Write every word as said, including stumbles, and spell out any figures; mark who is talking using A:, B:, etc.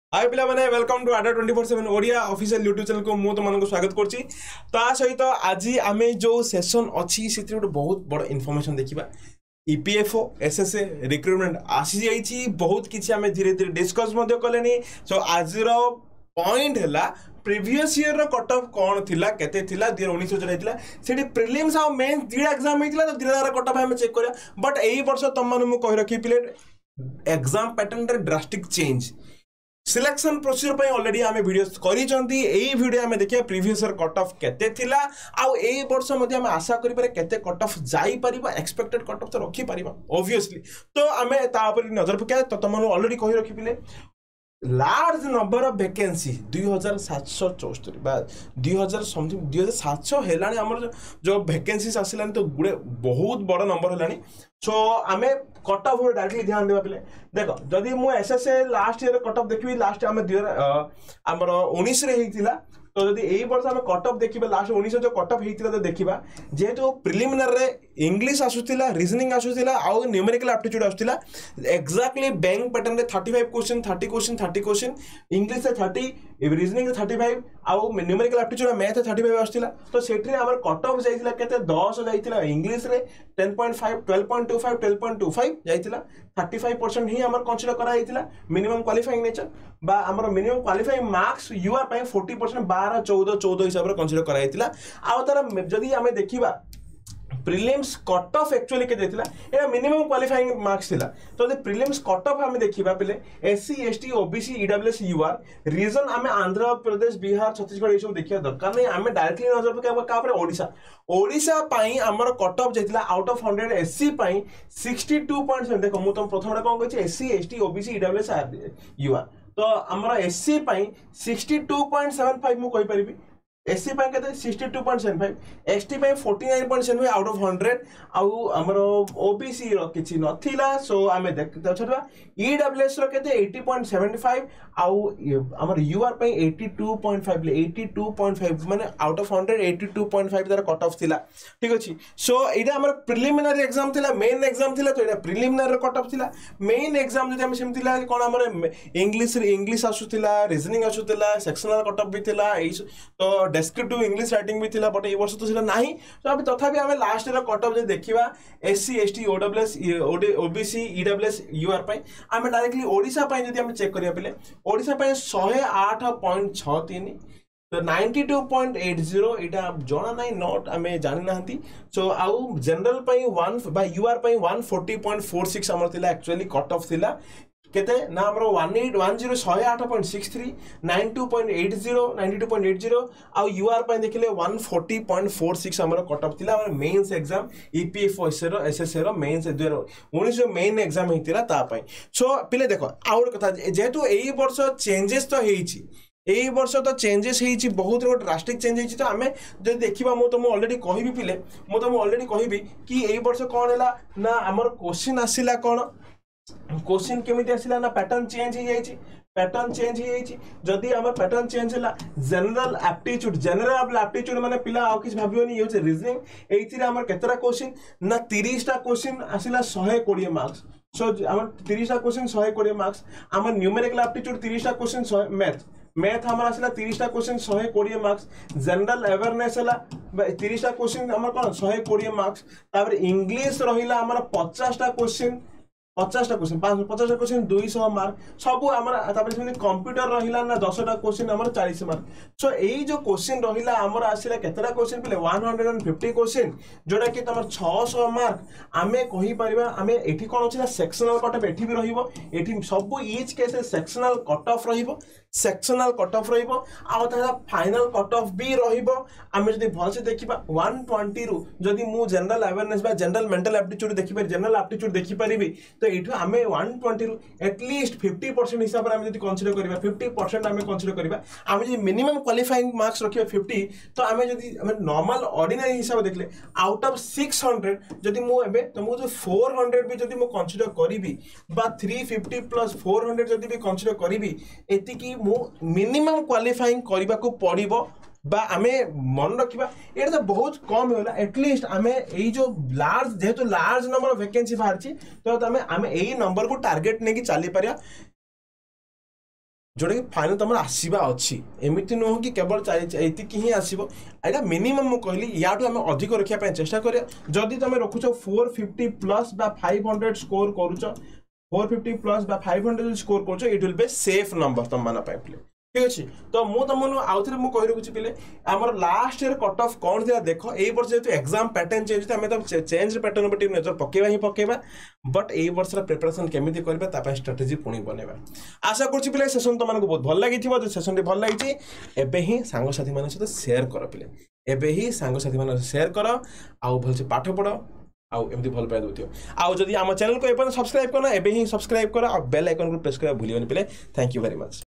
A: हाय पिला माने welcome to Adda twenty four seven Odia official YouTube channel को मु तुमको स्वागत करछि। ता सहित आज आमे जो सेशन अछि सेति गोटे बहुत बड़ इन्फॉर्मेशन देखिबा। ईपीएफओ एसएसए रिक्रूटमेंट आसी जाइछि, बहुत किछि आमे धीरे धीरे डिस्कस मध्ये कलेनी। सो आज रो पॉइंट हला प्रीवियस ईयर रो कट ऑफ कोन थिला केते थिला दो हज़ार उन्नीस जो थिला सेठी प्रीलिम्स आ मेंस दीडा एग्जाम हेतिला तो धीरे धीरे कट ऑफ हम चेक करिया। बट एई वर्ष तम माने मु कहि रखी पिले एग्जाम पैटर्न रे ड्रास्टिक चेंज सिलेक्शन प्रोसीजर पे ऑलरेडी आमे वीडियोस करी चंती। एई वीडियो आमे देखिया प्रीवियस ईयर कट ऑफ केते थिला आउ एई वर्ष मध्ये आमे आशा करि पारे केते कट ऑफ जाई परिबा, एक्सपेक्टेड कट ऑफ तो रखी परिबा ऑब्वियसली। तो आमे ता ऊपर नजर पकाय तो तमन ऑलरेडी कहि रखी पिले लार्ज नंबर ऑफ वैकेंसी दो हज़ार सात सौ चौहत्तर बा दो हज़ार समथिंग दो हज़ार सात सौ हेलानी हमर जो वैकेंसीज आसिलानी तो गुडे बहुत बड़ नंबर हेलानी। सो आमे कट ऑफ डायरेक्टली ध्यान देबा पिले देखो जदी मु SSA last year cut off देखबी लास्ट आमे हमर उन्नीस रे हेतिला तो जदी एई वर्ष आमे कट ऑफ देखिबा लास्ट उन्नीस जो कट ऑफ हेतिला तो देखिबा जेहेतु प्रिलिमिनरी रे इंग्लिश आसुतिला, रीजनिंग आसुतिला आउ न्यूमेरिकल एप्टीट्यूड आसुतिला एक्जेक्टली बैंक पैटर्न रे पैंतीस क्वेश्चन तीस क्वेश्चन तीस क्वेश्चन इंग्लिश से तीस रीजनिंग से पैंतीस आउ न्यूमेरिकल एप्टीट्यूड मैथ से पैंतीस आसुतिला। तो सेठी हमर कट ऑफ जाइतिला केते दस जाइतिला इंग्लिश रे दस पॉइंट पाँच बारह पॉइंट दो पाँच बारह पॉइंट दो पाँच जाइतिला पैंतीस परसेंट ही हमर कंसीडर करा जाइतिला मिनिमम क्वालिफाइंग नेचर बा हमर मिनिमम क्वालिफाइंग मार्क्स यूआर पय चालीस परसेंट बारह चौदह चौदह हिसाब रे कंसीडर करा जाइतिला। आ तार जदी हमें देखिबा प्रीलिम्स कट ऑफ एक्चुअली के देथिला एटा मिनिमम क्वालिफाइंग मार्क्स थिला। तो जे प्रीलिम्स कट ऑफ हमें देखिबा पले SC ST OBC EWS UR region हमें आंध्र प्रदेश बिहार छत्तीसगढ़ ए सब देखिया दरकार नै हमें डायरेक्टली नजर पकाबा का पर ओडिसा ओडिसा पई हमर कट ऑफ जेथिला आउट ऑफ हंड्रेड एससी पई बासठ पॉइंट सात देखो मु तुम प्रथम रे कोन कहछि SC ST OBC EWS UR तो हमर एससी पई बासठ पॉइंट सात पाँच मु कहि परिबी एससी पय केते बासठ पॉइंट सात पाँच एसटी पय उनचास पॉइंट सात पाँच आउट ऑफ हंड्रेड आउ हमरो ओबीसी रो किछि नथिला। सो आमे देखते छथबा ईडब्ल्यूएस रो केते अस्सी पॉइंट सात पाँच आउ हमर यूआर पय बयासी पॉइंट पाँच बयासी पॉइंट पाँच माने आउट ऑफ हंड्रेड बयासी पॉइंट पाँच दर कट ऑफ थिला। ठीक अछि। सो एटा हमर प्रिलिमिनरी एग्जाम थिला मेन एग्जाम थिला तो एटा प्रिलिमिनरी कट ऑफ थिला। मेन एग्जाम जदि हम सेमथिला कोन हमर इंग्लिश इंग्लिश आसुथिला रीजनिंग आसुथिला सेक्शनल कट ऑफ भी थिला एई तो डेस्क्रिप्टिव इंग्लिश राइटिंग भी थिला बट ए वर्ष तो सेटा नाही। तो अब तथापि हमें लास्ट रे कट ऑफ जे देखिबा SC ST OWS OBC EWS UR पय हमें डायरेक्टली ओडिसा पय जदि हम चेक करिया पले ओडिसा पय एक सौ आठ पॉइंट छह तीन तो बानवे पॉइंट आठ एटा जणा नाही नोट हमें जानि नाहंती। सो आउ जनरल पय एक बा यूआर पय एक सौ चालीस पॉइंट चार छह हमर थिला एक्चुअली कट ऑफ थिला केते ना हमरो अठारह एक सौ आठ पॉइंट छह तीन बानवे पॉइंट आठ शून्य बानवे पॉइंट आठ शून्य आ यूआर पय देखिले एक सौ चालीस पॉइंट चार छह हमरो कट ऑफ थिला हमर mains exam EPFO SSA SSA रो मेंस दो हज़ार उन्नीस जो मेन एग्जाम हेतिला ता पय। सो पिले देखो आउर कथा जेहेतु एई वर्ष चेंजेस तो हेइची एई वर्ष तो चेंजेस हेइची बहुत रो ड्रास्टिक चेंज हेइची तो हमें जे देखिबा मो तुम ऑलरेडी कहिबी पिले मो तुम ऑलरेडी कहिबी कि एई वर्ष कोन हैला ना हमर क्वेश्चन आसिला कोन क्वेश्चन केमिति आसिला ना पैटर्न चेंज हो जाइछि पैटर्न चेंज हो जाइछि जदी हमर पैटर्न चेंज होला जनरल एप्टीट्यूड जनरल एप्टीट्यूड माने पिला आ किछ भाबियोनी ये होचे रीजनिंग एइथिरे हमर केतरा क्वेश्चन ना तीस टा क्वेश्चन आसिला एक सौ बीस मार्क्स। सो हमर तीस टा क्वेश्चन एक सौ बीस मार्क्स हमर न्यूमेरिकल एप्टीट्यूड तीस टा क्वेश्चन मैथ मैथ हमर आसिला तीस टा क्वेश्चन एक सौ बीस मार्क्स जनरल अवेयरनेस हला तीस टा क्वेश्चन हमर कोन एक सौ बीस मार्क्स तापर इंग्लिश रहिला हमर पचास टा क्वेश्चन पचास टा क्वेश्चन पचास टा क्वेश्चन दो सौ मार्क सब हमर तापर से कंप्यूटर रहिला ना दस टा क्वेश्चन हमर चालीस मार्क। सो एई जो क्वेश्चन रहिला हमर आसिला केतरा क्वेश्चन पिले एक सौ पचास क्वेश्चन जोडा कि तमर छह सौ मार्क आमे कहि परिबा आमे एठी कोन अछि ना सेक्शनल कट ऑफ एठी भी रहिबो एठी सब each case sectional cut off रहिबो सेक्शनल कट ऑफ रहिबो आ ताहा फाइनल कट ऑफ भी रहिबो। आमे जदी भल से देखिबा एक सौ बीस रु जदी मु जनरल अवेयरनेस बा जनरल मेंटल एप्टीट्यूड देखि पारि जनरल एप्टीट्यूड देखि परिबी तो एठु आमे एक सौ बीस रु एटलीस्ट पचास परसेंट हिसाब रे आमे जदी कंसीडर करिबा पचास परसेंट आमे कंसीडर करिबा आमे जदी मिनिमम क्वालिफाइंग मार्क्स रखिबा पचास तो आमे जदी आमे नॉर्मल ऑर्डिनरी हिसाब देखले आउट ऑफ छह सौ जदी मु एबे तो मु जो चार सौ भी जदी मु कंसीडर करिबी बा तीन सौ पचास प्लस चार सौ जदी भी कंसीडर करिबी एति की मु मिनिमम क्वालिफाइंग करबा को पड़िबो बा आमे मन रखिबा एटा तो बहुत कम होला एटलीस्ट आमे एई जो लार्ज जेहेतु लार्ज नंबर ऑफ वैकेंसी बाहरची तो आमे आमे एई नंबर को टारगेट नेकी चली परिया जोटा कि फाइनाल तुम आसवा अच्छी एमती नुह कि केवल ये ही आसो यहाँ मिनिमम मुझे कहली या आम अधिक रखापी चेष्टा करें जदि तुम रखुच four fifty plus five hundred score करुच four fifty plus five hundred score करुच it will be safe number तुम मान पे ठीक अच्छे तो मुझे तुम आउ थे मुझे रखुच्छी पे आम लास्ट ईयर कट ऑफ कौन था देख ये वर्ष जेहतु एग्जाम पैटर्न चेंज आम तो चेंज पैटर्न पर नजर पकेबा ही पकेबा बट ये वर्ष प्रिपरेशन केमी करवा स्ट्राटेजी पुणी बनवा आशा करुच्ची पे सेसन तुमको बहुत भल लगी जो सेसन भल लगी एबे ही सांगसाथी मान सहित सेयार कर पे एबे ही सांगसाथी मान सेयार कर आउ भलसे पाठ पढ़ आउ एमती भल पाए दो आउ जदि आम चैनल को एपन सब्सक्राइब करना एबे ही सब्सक्राइब कर आ बेल आइकन को प्रेस कर भूलिबनी पे थैंक यू वेरी मच।